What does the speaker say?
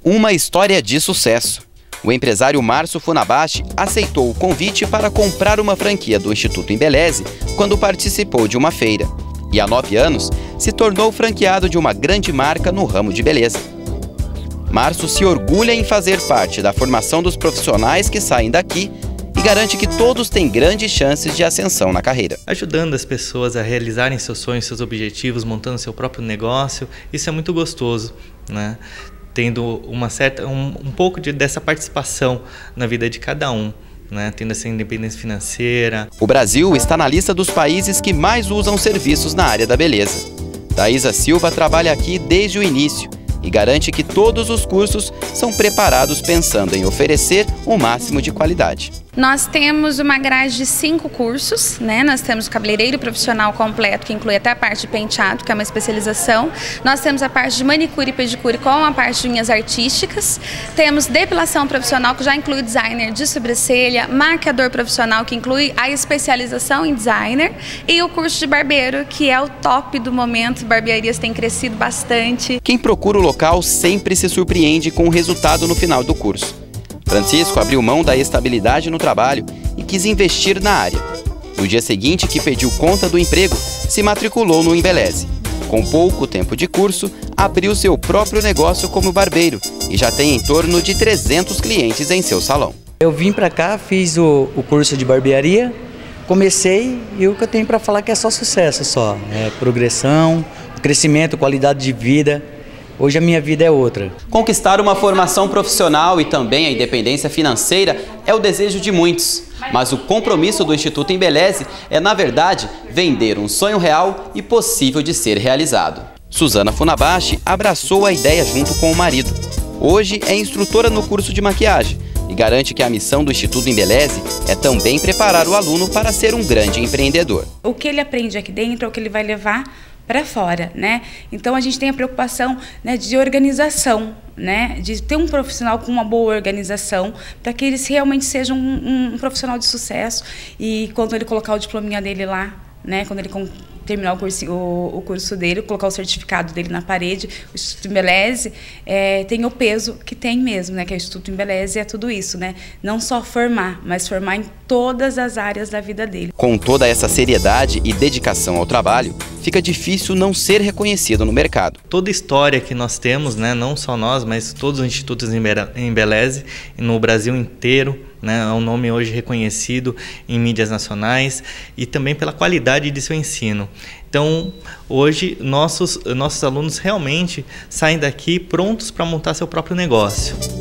Uma história de sucesso. O empresário Márcio Funabashi aceitou o convite para comprar uma franquia do Instituto Embeleze quando participou de uma feira. E há 9 anos, se tornou franqueado de uma grande marca no ramo de beleza. Márcio se orgulha em fazer parte da formação dos profissionais que saem daqui e garante que todos têm grandes chances de ascensão na carreira. Ajudando as pessoas a realizarem seus sonhos, seus objetivos, montando seu próprio negócio, isso é muito gostoso, né? Tendo um pouco dessa participação na vida de cada um, né? Tendo essa independência financeira. O Brasil está na lista dos países que mais usam serviços na área da beleza. Thaisa Silva trabalha aqui desde o início e garante que todos os cursos são preparados pensando em oferecer o máximo de qualidade. Nós temos uma grade de 5 cursos, né? Nós temos o cabeleireiro profissional completo, que inclui até a parte de penteado, que é uma especialização. Nós temos a parte de manicure e pedicure com a parte de unhas artísticas. Temos depilação profissional, que já inclui designer de sobrancelha, maquiador profissional, que inclui a especialização em designer, e o curso de barbeiro, que é o top do momento. Barbearias têm crescido bastante. Quem procura o local sempre se surpreende com o resultado no final do curso. Francisco abriu mão da estabilidade no trabalho e quis investir na área. No dia seguinte que pediu conta do emprego, se matriculou no Embeleze. Com pouco tempo de curso, abriu seu próprio negócio como barbeiro e já tem em torno de 300 clientes em seu salão. Eu vim para cá, fiz o curso de barbearia, comecei e o que eu tenho para falar é que é só sucesso, só. É progressão, crescimento, qualidade de vida. Hoje a minha vida é outra. Conquistar uma formação profissional e também a independência financeira é o desejo de muitos. Mas o compromisso do Instituto Embeleze é, na verdade, vender um sonho real e possível de ser realizado. Suzana Funabashi abraçou a ideia junto com o marido. Hoje é instrutora no curso de maquiagem e garante que a missão do Instituto Embeleze é também preparar o aluno para ser um grande empreendedor. O que ele aprende aqui dentro é o que ele vai levar para fora, né? Então a gente tem a preocupação, né, de organização, né, de ter um profissional com uma boa organização para que ele realmente seja um profissional de sucesso e quando ele colocar o diplominha dele lá, né, quando ele terminar o curso dele, colocar o certificado dele na parede, o Instituto Embeleze tem o peso que tem mesmo, né, que é o Instituto Embeleze, é tudo isso, né, não só formar, mas formar em todas as áreas da vida dele. Com toda essa seriedade e dedicação ao trabalho, fica difícil não ser reconhecido no mercado. Toda a história que nós temos, né, não só nós, mas todos os institutos Embeleze no Brasil inteiro, né, é um nome hoje reconhecido em mídias nacionais e também pela qualidade de seu ensino. Então, hoje, nossos alunos realmente saem daqui prontos para montar seu próprio negócio.